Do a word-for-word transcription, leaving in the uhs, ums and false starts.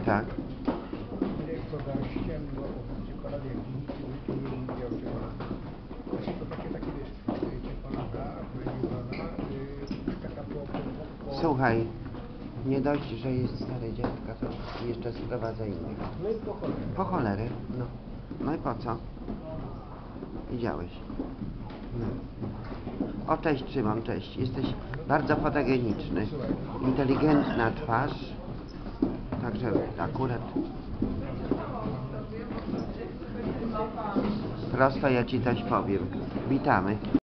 Tak. Dyrektora ściemno o czekolady, jak nikt nie widział czekolady. Właśnie to takie, takie wiesz, czekolada, proszę taka po, po, po... Słuchaj, nie dość, że jest stary dziadka, to jeszcze sprowadza innych. No i po cholerę. Po cholery, no. No i po co? Widziałeś. No. O, cześć Szymon, cześć. Jesteś bardzo fotogeniczny. Inteligentna twarz. Także akurat prosto ja ci coś powiem. Witamy.